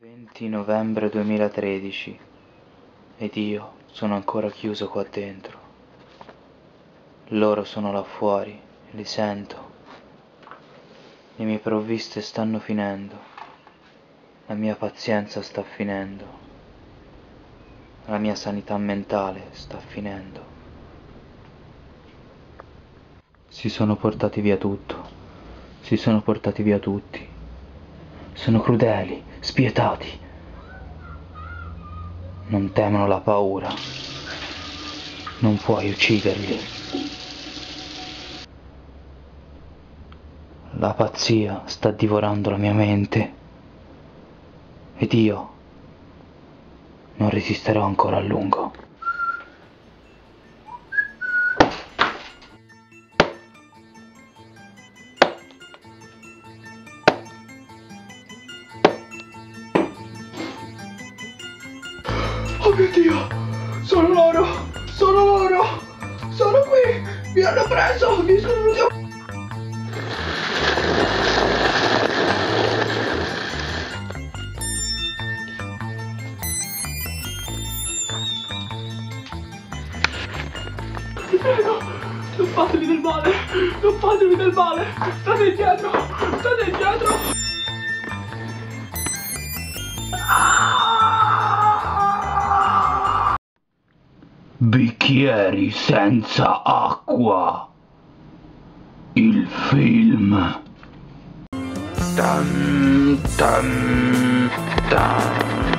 20 novembre 2013 ed io sono ancora chiuso qua dentro. Loro sono là fuori, li sento. Le mie provviste stanno finendo. La mia pazienza sta finendo. La mia sanità mentale sta finendo. Si sono portati via tutto. Si sono portati via tutti. Sono crudeli, spietati. Non temono la paura. Non puoi ucciderli. La pazzia sta divorando la mia mente. Ed io non resisterò ancora a lungo. Oh mio Dio! Sono loro! Sono loro! Sono qui! Mi hanno preso! Mi sono venuti a... Vi prego! Non fatemi del male! Non fatemi del male! State indietro! State indietro! Bicchieri senza acqua. Il film. Tan tan tan.